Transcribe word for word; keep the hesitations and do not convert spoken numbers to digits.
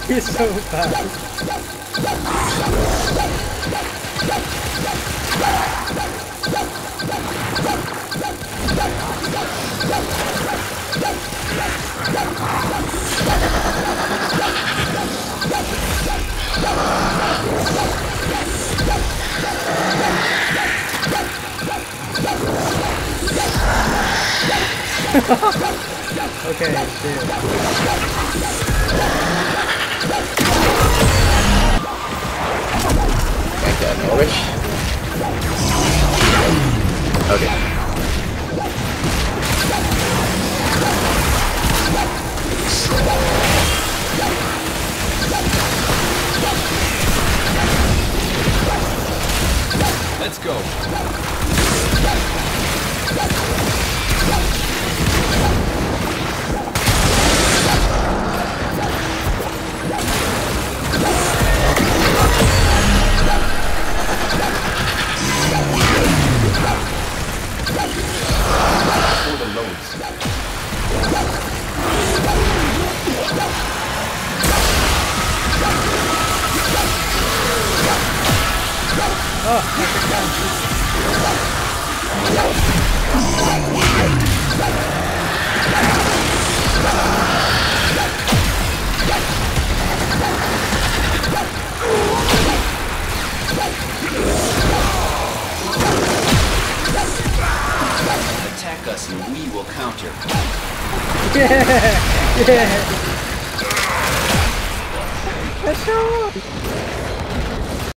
He's so fast. Okay, shit. Like that, Norwich. Okay. Let's go. For the loads. Oh, I Attack us and we will counter. Yeah! Yeah! Let's go!